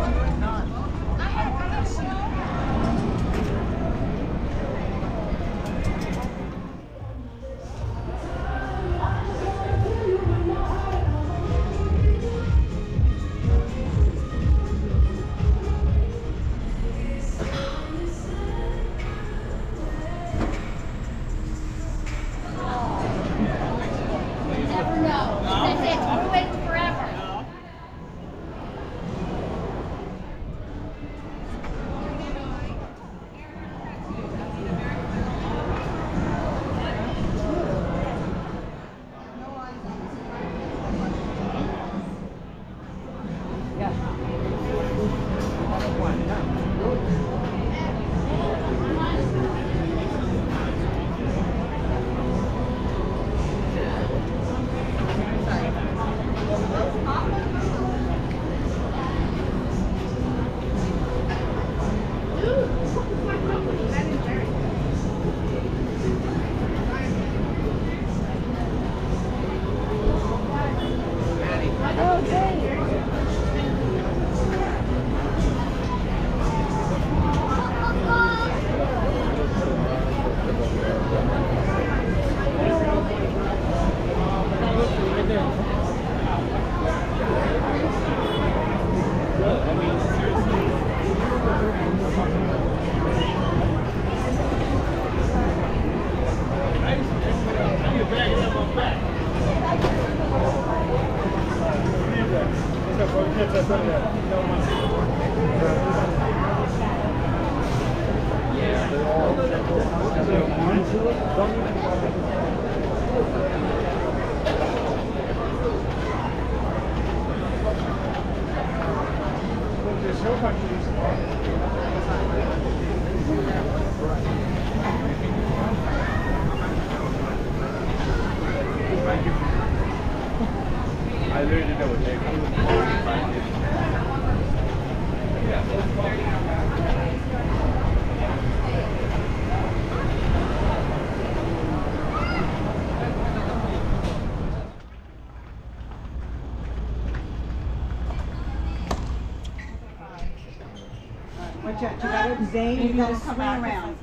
Watch out, you gotta, Zane, you gotta swing around.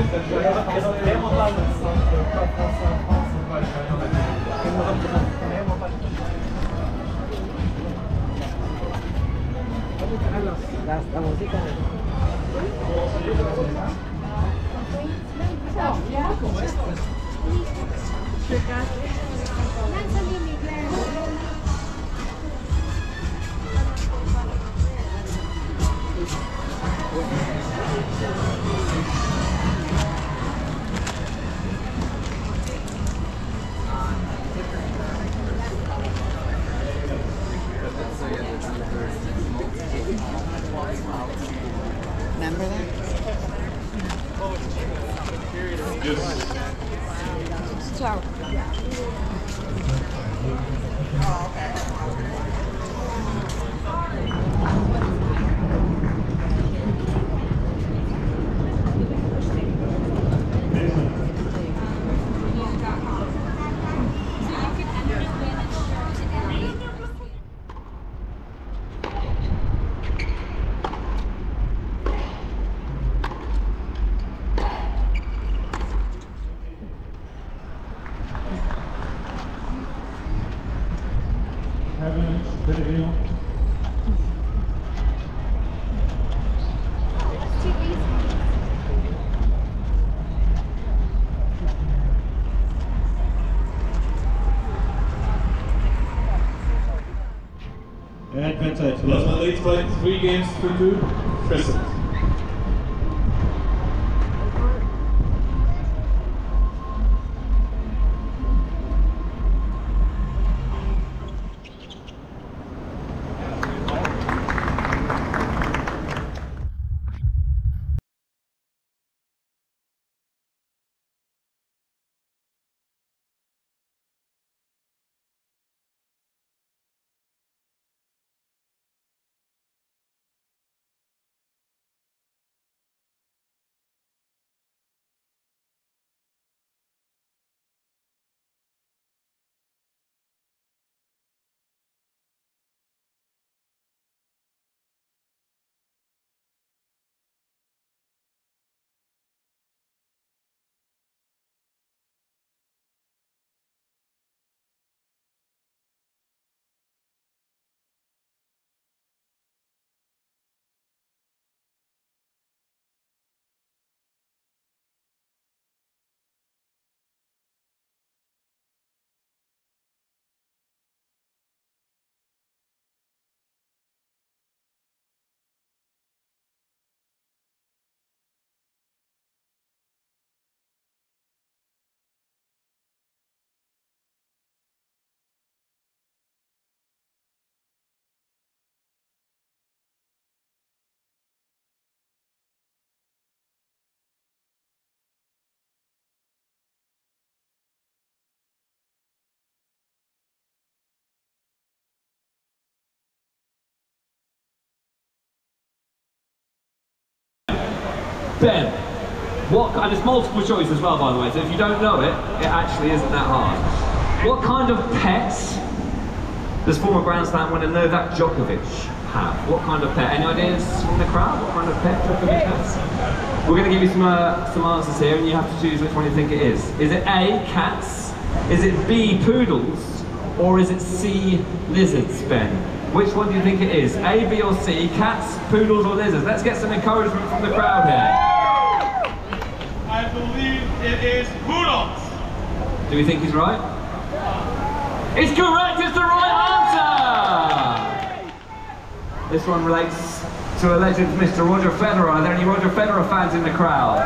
La música. Remember that? Yes. Ciao. Oh, okay. Advantage. Last man leads by 3 games to 2. Crescent. Ben, and it's multiple choice as well, by the way, so if you don't know it, it actually isn't that hard. What kind of pets does former Grand Slam winner Novak Djokovic have? What kind of pet? Any ideas from the crowd? What kind of pet Djokovic has? We're going to give you some answers here, and you have to choose which one you think it is. Is it A, cats? Is it B, poodles? Or is it C, lizards, Ben? Which one do you think it is? A, B or C? Cats, poodles or lizards? Let's get some encouragement from the crowd here. I believe it is poodles. Do we think he's right? It's correct, it's the right answer! This one relates to a legend, Mr. Roger Federer. Are there any Roger Federer fans in the crowd?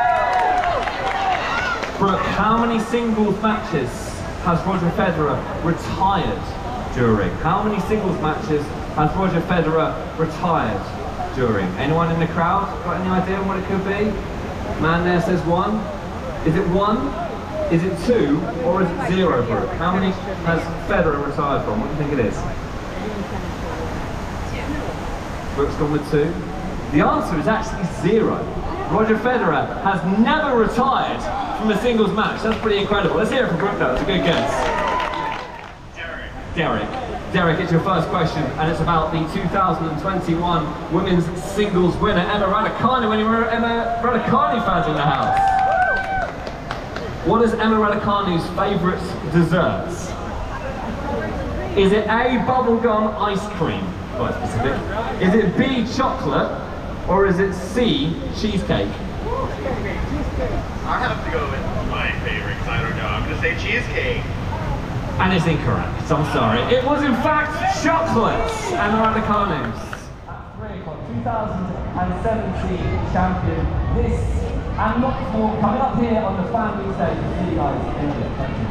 Brooke, how many singles matches has Roger Federer retired during? How many singles matches has Roger Federer retired during? Anyone in the crowd got any idea what it could be? Man there says 1. Is it 1? Is it 2? Or is it 0, Brooke? How many has Federer retired from? What do you think it is? Brooke's gone with 2. The answer is actually 0. Roger Federer has never retired from a singles match. That's pretty incredible. Let's hear it from Brooke though. It's a good guess. Derek, it's your first question, and it's about the 2021 women's singles winner, Emma Raducanu. Any Emma Raducanu fans in the house? What is Emma Raducanu's favourite desserts? Is it A, bubblegum ice cream? Quite specific. Is it B, chocolate? Or is it C, cheesecake? I have to go with my favorite because I don't know. I'm going to say cheesecake. And it's incorrect. I'm sorry. It was in fact chocolates. Emma Raducanu. At 3 o'clock, 2017 champion. This and lots more coming up here on the family stage. See you guys in a bit. Thank you.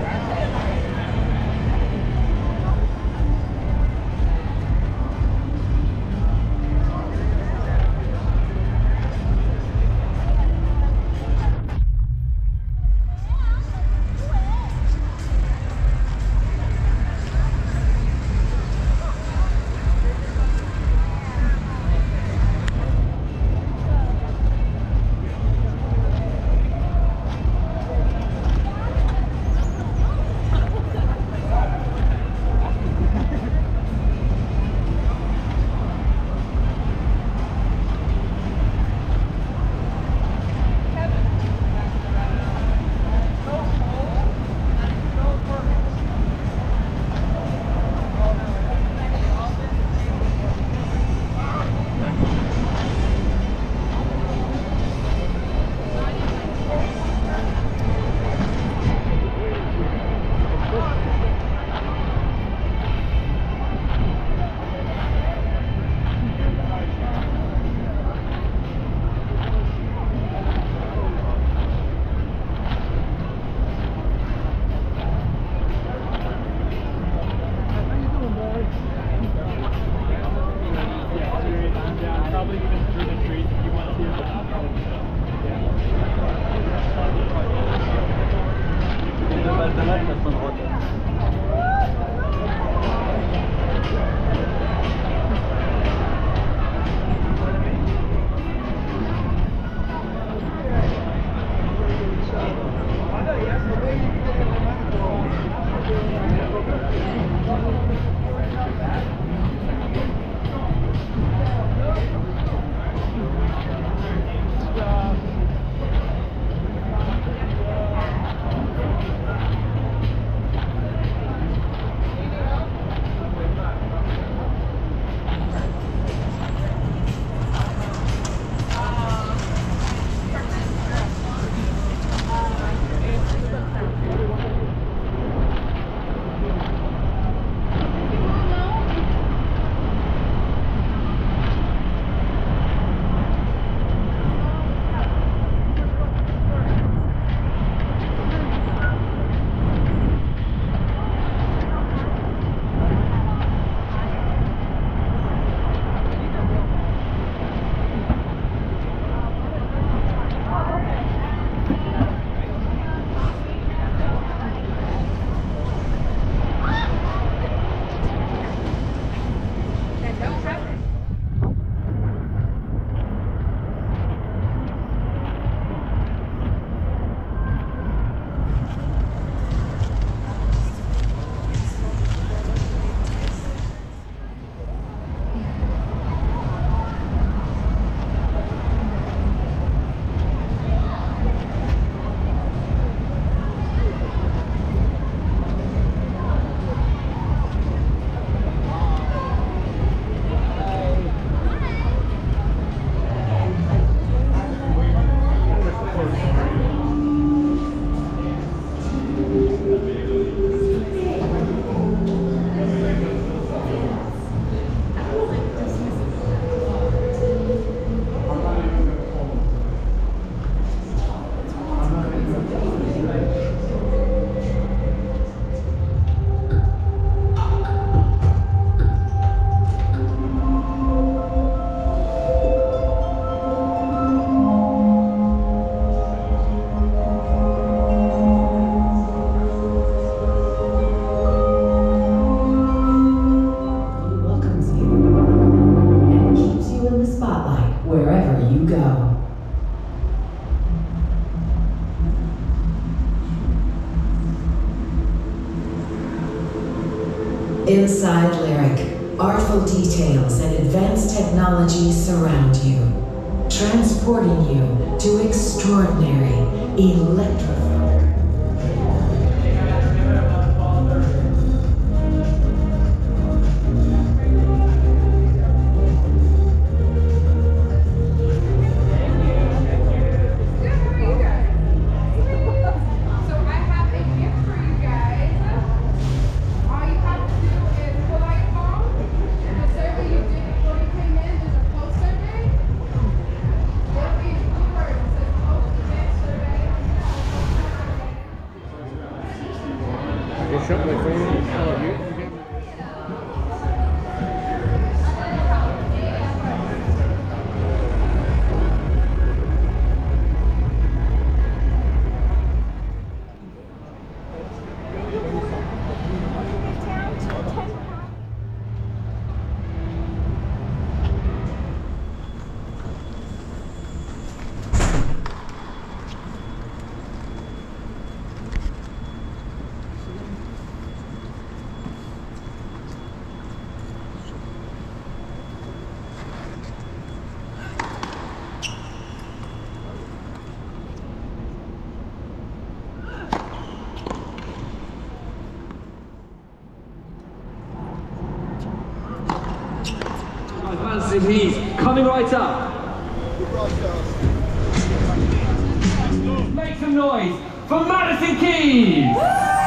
Inside Lyric, artful details and advanced technologies surround you, transporting you to extraordinary, electrifying. with Madison Keys coming right up. Make some noise for Madison Keys!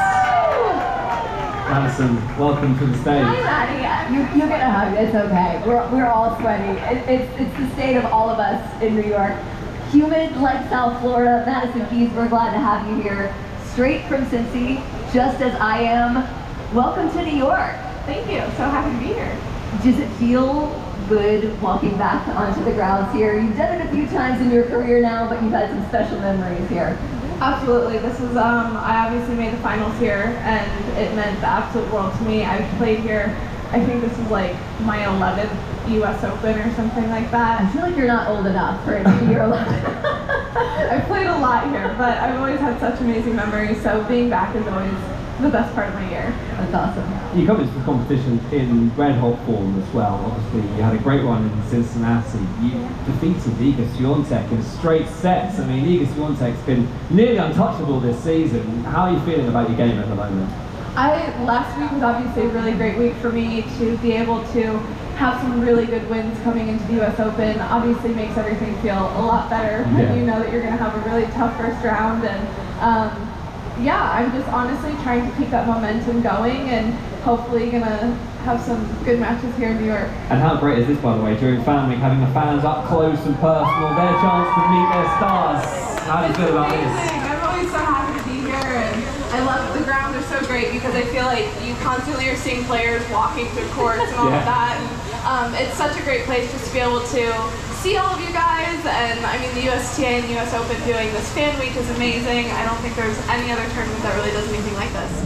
Madison, welcome to the stage. Hi, Maddie. You get a hug. It's okay. We're all sweaty. It's the state of all of us in New York. Humid like South Florida. Madison Keys, we're glad to have you here. Straight from Cincy, just as I am. Welcome to New York. Thank you. So happy to be here. Does it feel good walking back onto the grounds here? You've done it a few times in your career now, but you've had some special memories here. Absolutely. This was, I obviously made the finals here, and it meant the absolute world to me. I've played here, I think this is like my 11th US Open or something like that. I feel like you're not old enough for it to be your 11th. I've played a lot here, but I've always had such amazing memories, so being back is always the best part of my year. That's awesome. You come into the competition in red hot form as well. Obviously, you had a great run in Cincinnati. You defeated Iga Swiatek in straight sets. I mean, Iga Swiatek's been nearly untouchable this season. How are you feeling about your game at the moment? Last week was obviously a really great week for me to be able to have some really good wins coming into the US Open. Obviously makes everything feel a lot better when you know that you're going to have a really tough first round. And yeah, I'm just honestly trying to keep that momentum going and hopefully gonna have some good matches here in New York. And how great is this, by the way, during Fan Week, having the fans up close and personal, their chance to meet their stars. How do you feel about this? I'm always so happy to be here, and I love the grounds are so great because I feel like you constantly are seeing players walking through courts and all of that. And, it's such a great place just to be able to see all of you guys, and I mean the USTA and the US Open doing this Fan Week is amazing. I don't think there's any other tournament that really does anything like this.